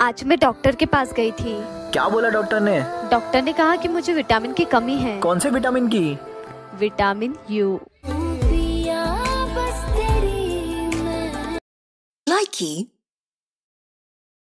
आज मैं डॉक्टर के पास गई थी। क्या बोला डॉक्टर ने? डॉक्टर ने कहा कि मुझे विटामिन की कमी है। कौन से विटामिन की? Vitamin you. Likey